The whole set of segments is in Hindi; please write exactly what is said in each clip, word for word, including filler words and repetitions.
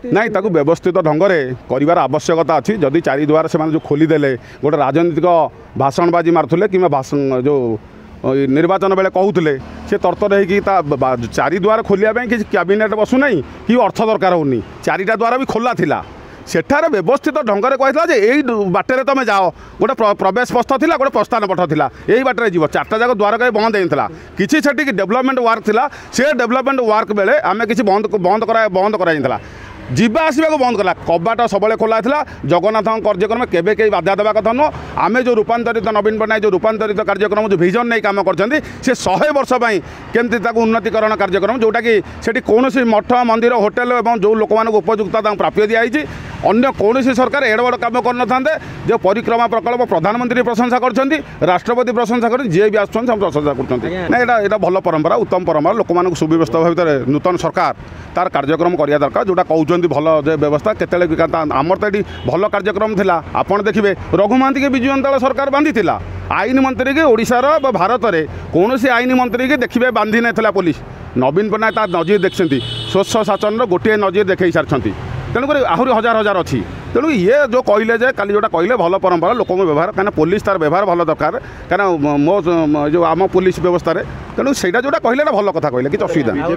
नाई ताकू व्यवस्थित ढंग से कर आवश्यकता अच्छी जदि चारिद्वार से जो खोलीदे गोटे राजनीतिक भाषणबाजी मारुले कि जो निर्वाचन बेले कहते से तरतर हो चारिद्वार खोलिया किसी कैबिनेट बसुना कि अर्थ दरकार होनी चारिटा द्वार भी खोला थिला सेठार व्यवस्थित ढंग से कहला यही बाटे तुम जाओ गोटे प्रवेश पथ था गोटे प्रस्थान पथ था यही बाटे जीव चार्टा जाक द्वार कहीं बंद होता किसी से डेवलपमेंट वर्क था से डेवलपमेंट वर्क बेले आम किसी बंद बंद करा बंद करा जीवा आसवा को बंद कला कबाट सब खोला था जगन्नाथ कार्यक्रम केवे कई बाधा देवा कथा नुह आम जो रूपांतरित नवीन पट्टनायक जो रूपांतरित कार्यक्रम जो विजन नहीं काम कर शहे वर्ष केमती उन्नतीकरण कार्यक्रम जोटा कि सेठी कौन मठ मंदिर होटेल और जो लोक मान उपयुक्ता प्राप्य दिखाई अन्य कौन सरकार एड़ बड़ कम कर ना जो परिक्रमा प्रकल्प प्रधानमंत्री प्रशंसा कर राष्ट्रपति प्रशंसा कर जी भी आस प्रशंसा कर भल परंपरा उत्तम परंपरा लोक मान सुव्यवस्था भाव नूतन सरकार तार कार्यक्रम करने दरकार जोटा कहते भल व्यवस्था केत आमर तो ये भल कार्यक्रम था आपड़ देखिए रघु महांती के विजु जनता सरकार बांधी आईन मंत्री की ओडिशार भारत में कौन आईन मंत्री की देखिए बांधी ना पुलिस नवीन पट्टनायक तार नजीर देखते स्वच्छ शासन गोटे नजीर देखई सारी तेणुक आहरी हजार हजार अच्छी तेणु ये जो कहले जे काली जोटा कहले भल परंपरा लोक व्यवहार कहीं पुलिस तार व्यवहार भल दरकार कहीं मो जो आम पुलिस व्यवस्था तेणु से जोटा कहले भल कथा कहले कि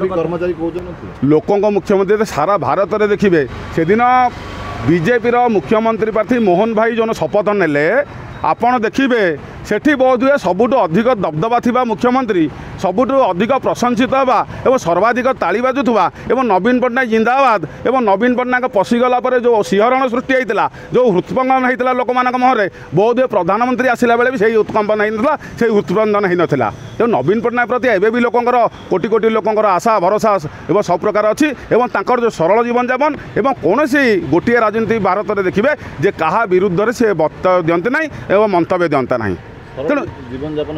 असुविधा लोकों मुख्यमंत्री सारा भारत में देखिए से दिन बीजेपी मुख्यमंत्री प्रार्थी मोहन भाई जो शपथ नेले आपण देखिए सेठी बहुत हुए सबुठ अधिक दबदबा थिबा मुख्यमंत्री सबुठ अधिक प्रशंसित हवा एवं सर्वाधिक ताली बाजुवा एवं नवीन पट्टनायक जिंदाबाद एवं नवीन पट्टनायक पशिगला जो शिहरण सृष्टि होता जो हृत्स्पंदन होता लोक महर बहुत हुए प्रधानमंत्री आसला बेले भी सही उत्कंपन होता से हृत्स्पंदन हो नाला जो नवीन पट्टनायक प्रति एवं भी लोकर कोटी कोटी लोकर आशा भरोसा एवं सब प्रकार अच्छी एवं जो सरल जीवन जापन एवं कौन गोटे राजनीति भारत में देखिए जे कहा विरुद्ध से वक्तव्य दियंते ना एवं मंतव्य दियंता ना तेणु जीवन जापन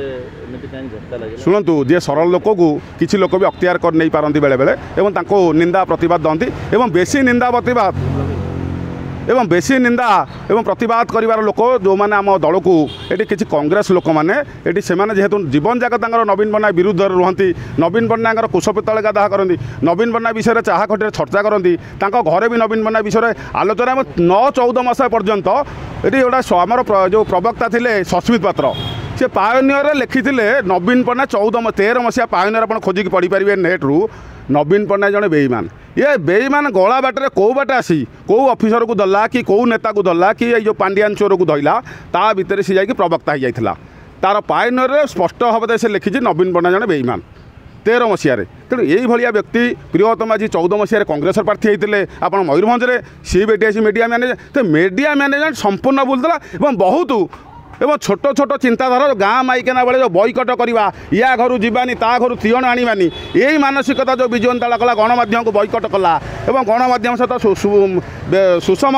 भितर शुणु जे सरल लोक को किसी लोक भी अख्तियार कर नहीं पारती बेले बेले एवं तांको निंदा प्रतिवाद दंती एवं बेसी निंदा प्रतिवाद एवं बेसी निंदा एवं प्रतिवाद करिवार लोक जो मैंने आम दल को ये किसी कांग्रेस लोक मैंने ये से जेहेतु जीवन जाक नवीन पट्टनायक विरुद्ध रुहति नवीन पट्टनायक कुशपितल गाधा करती नवीन पट्टनायक विषय चाह खटी चर्चा करती घरे भी नवीन पट्टनायक विषय आलोचना नौ चौदह मस पर्यंत ये गोटा आमर जो प्रवक्ता थे सस्मित पात्र से पायोनियर लिखी नवीन पट्टनायक चौदह तेरह मसीहा पायोनियर आप खोजिकी पढ़ी पारे नेट्रु नवीन पट्टनायक जड़े बेईमान ये बेईमान गला बाटे कौ बाटे आसी कौ अफिसर को दला कि कौ नेता को दला कि जो पांडियान चोर को धरला ता भितर सी जाकि प्रवक्ता हो जाता तार पायोनियर स्पष्ट भाव से लिखी नवीन पट्टनायक जड़े बेईमान तेरह मसीह तेणु यही व्यक्ति प्रियतमा जी चौदह मसीह कांग्रेस प्रार्थी होते आप मयूरभंज में सी बेटी आसी मीडिया मैनेजर तो मीडिया मैनेजमेंट संपूर्ण भूलता और बहुत एवं छोट छोट चिंताधारा गाँ माइकेना बेले जो बॉयकट करवा या घर जावानी ता घर तीण आनी यही मानसिकता जो विजु जनता कला गणमाध्यम को बॉयकट कला एवं गणमाध्यम सहित सुषम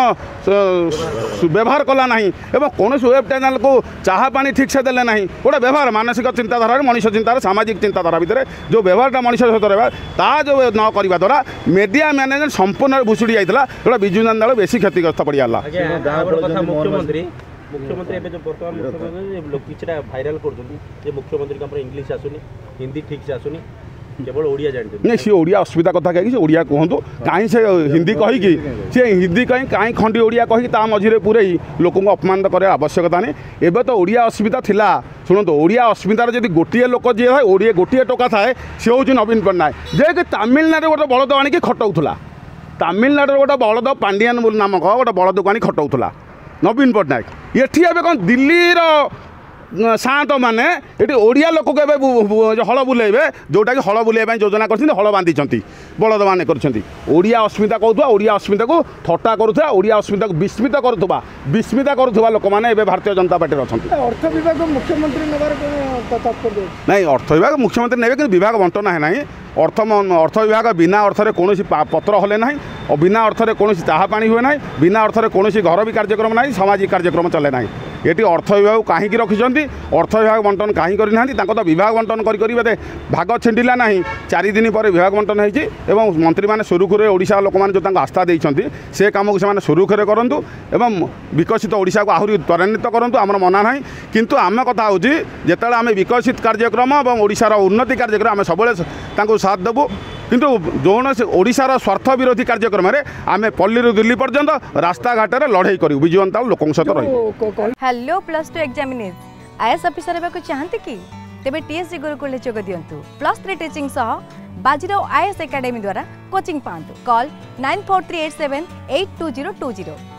व्यवहार कला ना एवं कौन वेब चैनल को चाह पानी ठीक से देले ना गोटे व्यवहार मानसिक चिंताधारा मनुष्य चिंतार सामाजिक चिंताधारा भितर जो व्यवहारटा मनुष्य सहित रहा ता जो न करवा द्वारा मीडिया मैनेजमेंट संपूर्ण भुशुड़ी जाता गोटे विजु जनता बेसी क्षतिग्रस्त पड़गला मुख्यमंत्री मुख्यमंत्री जो बर्तमान मुख्यमंत्री लोग किछटा भाइराल कर मुख्यमंत्री का इंग्लिश आसुनी हिंदी ठीक से आसुनी केवल ओडिया जानते नहीं सी ओडिया असुविधा कथा कहीं ओडिया कहतु कहीं से हिंदी कहीकि सी हिंदी कहीं कहीं खंडी ओडिया कहीं ता मझे पूरे लोक अपमानित कर आवश्यकता नहीं एवं तो ओडिया असुविधा थिला शुणु ओडिया अस्मितार जब गोटे लोक जी है ओडिया गोटे टोका थाए सी हूँ नवीन पट्टनायक जे कि तमिलनाडु गोटे बलद आनिक खटाऊला तमिलनाडु गोटे बलद पांडियान नामक गोटे बलद को आनी खटाऊला नवीन पट्टनायक ये कौन दिल्लीर सात मैंने ये ओडिया लोक को हल बुलेबे जोटा कि हल बुलेबा योजना कर हल बांधी बलद मैंने करिया अस्मिता कहूआ ओडिया अस्मिता को थट्टा करुवा ओडिया अस्मिता को विस्मित करुवा विस्मित करुवा लोक मैंने भारतीय जनता पार्टी अच्छा अर्थ विभाग मुख्यमंत्री नहीं अर्थ विभाग मुख्यमंत्री ने कि विभाग बंटन है ना अर्थ अर्थ विभाग बिना अर्थरे कौन पत्र हले ना और बिना अर्थरे कौन चाह पानी हुए ना बिना अर्थरे कौन घर भी कार्यक्रम ना सामाजिक कार्यक्रम चले ना ये अर्थ विभाग कहीं रखिंट अर्थ विभाग बंटन कहीं करना तो विभाग बंटन कर भाग छिंडिला ना चार दिन पर विभाग बंटन हो मंत्री मैंने सुरुखुरे ओडिशा लोक मैंने जो आस्था देते से कम को से सुरुखुरे करूँ एवं विकसित ओडिशा को आहरी त्वरान्वित करूँ आम मना ना किंतु आम कथा हूँ जिते आम विकसित कार्यक्रम और ओडिशार उन्नति कार्यक्रम आम सब साथ देवु किंतु जो ओडिशार स्वार्थ विरोधी कार्यक्रम आम पल्ली दिल्ली पर्यंत रास्ता घाट लड़ाई करूँ विजु जनता लोक सहित रही। Hello plus two examinees IAS officer होगा चाहते कि तेबे टीएससी गुरुकुल जोग दियंतु प्लस थ्री टीचिंग सह बाजीराव आईएएस एकेडमी द्वारा कोचिंग पांतु call nine four three eight seven eight two zero two zero.